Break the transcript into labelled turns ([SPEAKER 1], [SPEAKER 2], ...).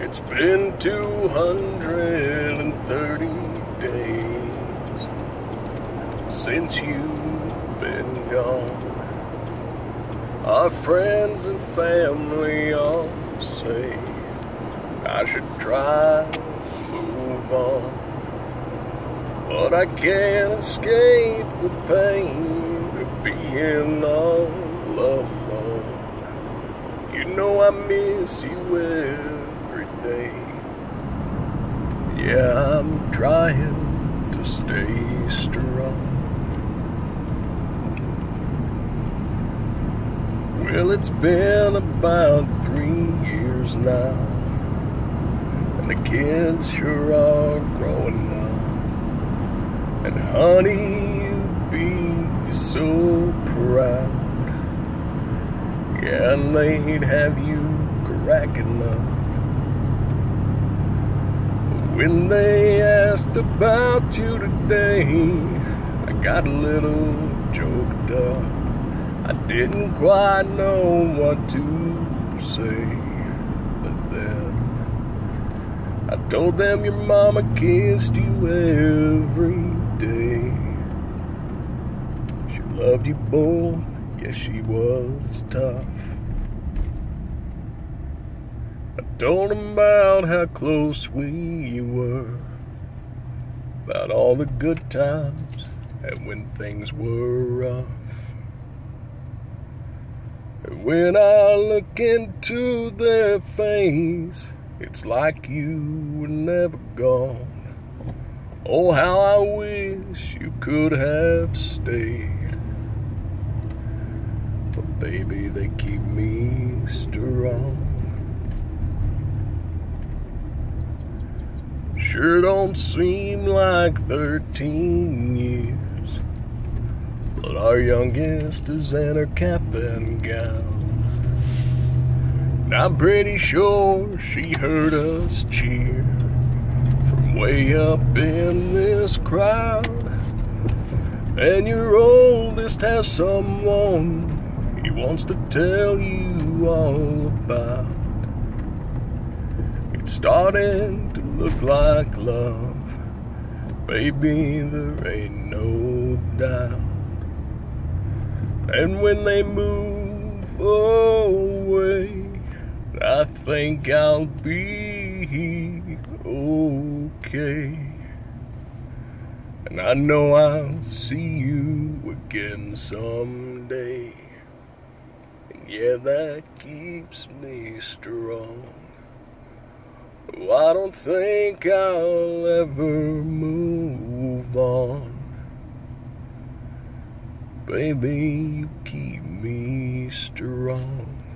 [SPEAKER 1] It's been 230 days since you've been gone. Our friends and family all say I should try to move on, but I can't escape the pain of being all alone. You know I miss you every day. Yeah, I'm trying to stay strong. Well, it's been about 3 years now, and the kids sure are growing up. And honey, you'd be so proud. Yeah, and they'd have you cracking up when they asked about you today. I got a little choked up. I didn't quite know what to say, but then I told them your mama kissed you every day. She loved you both, yes, she was tough. I told them about how close we were, about all the good times and when things were rough. And when I look into their face, it's like you were never gone. Oh, how I wish you could have stayed. But baby, they keep me strong. Sure don't seem like 13 years, but our youngest is in her cap and gown. And I'm pretty sure she heard us cheer from way up in this crowd. And your oldest has someone he wants to tell you all about. It's starting to look like love, baby, there ain't no doubt. And when they move away, I think I'll be okay. And I know I'll see you again someday. And yeah, that keeps me strong. Oh, I don't think I'll ever move on. Baby, you keep me strong.